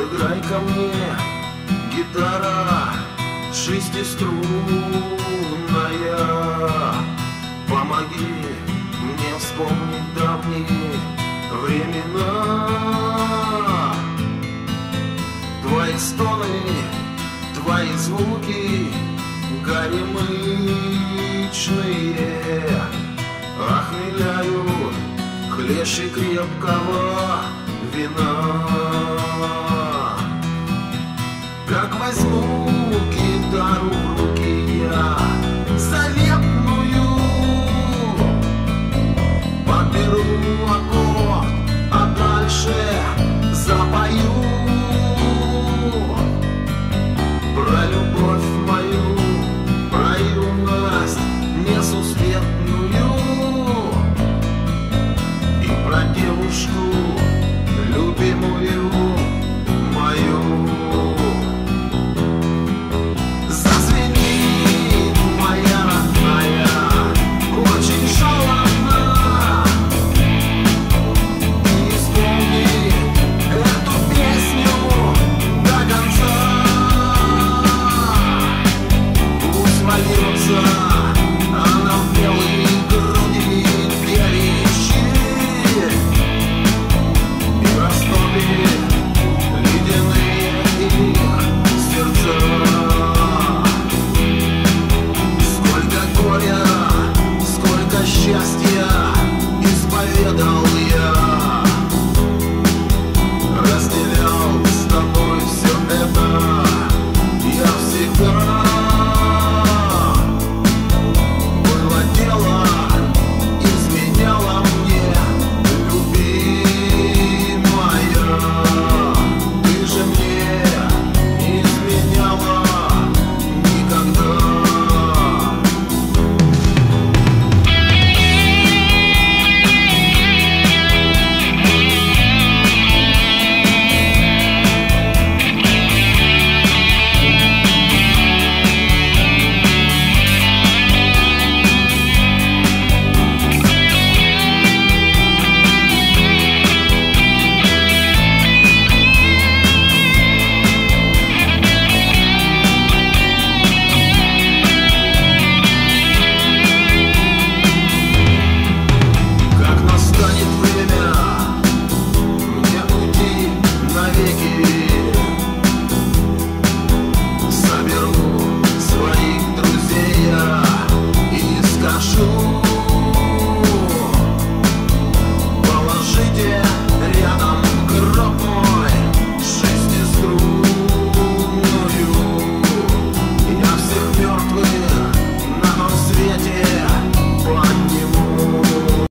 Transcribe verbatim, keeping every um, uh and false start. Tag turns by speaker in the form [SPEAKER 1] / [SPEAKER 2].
[SPEAKER 1] Сыграй ко мне, гитара шестиструнная, помоги мне вспомнить давние времена. Твои стоны, твои звуки горемычные охмеляют хлеще крепкого вина. Как возьму гитару в руки я заветную, подберу аккорд, а дальше запою про любовь мою, про юность несусветную и про девушку любимую мою. Зазвенит моя родная, очень жалобно, исполни эту песню до конца. Пусть вольется она в белые груди горячи и растопит ледяные их сердца. Сколько горя, сколько счастья исповедал